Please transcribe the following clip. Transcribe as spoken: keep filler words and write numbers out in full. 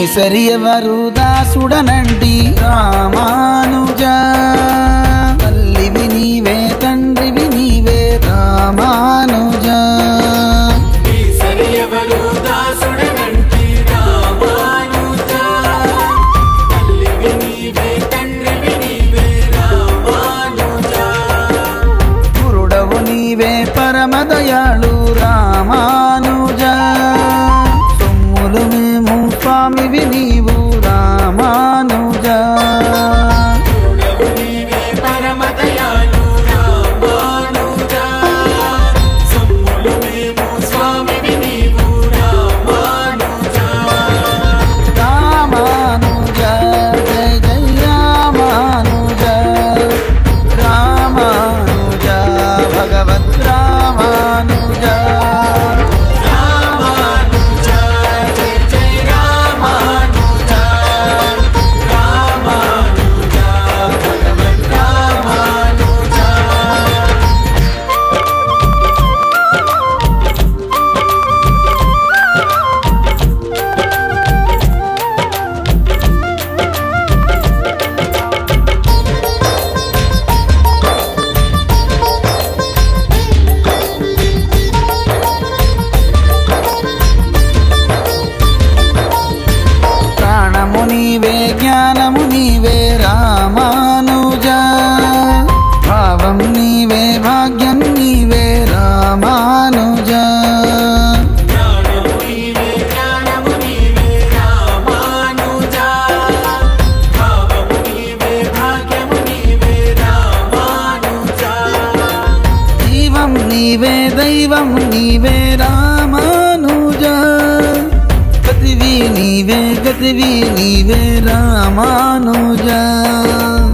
సరి ఎవరు దాసుడనంటి రామానుజ తల్లివి నీవే తండ్రివి నీవే రామానుజ గురుడవు నీవే పరమదయాళు రామానుజ సొమ్ములు మేము స్వామివి నీవు రామానుజ రామానుజ జయ జయ రామానుజ రామానుజ భగవత్ రామానుజ ప్రాణము నీవే జ్ఞానము నీవే రామానుజ భావం నీవే భాగ్యం నీవే రామానుజ జీవం నీవే దైవం నీవే రామానుజ గతివి నీవే గతివి నీవే రామానుజ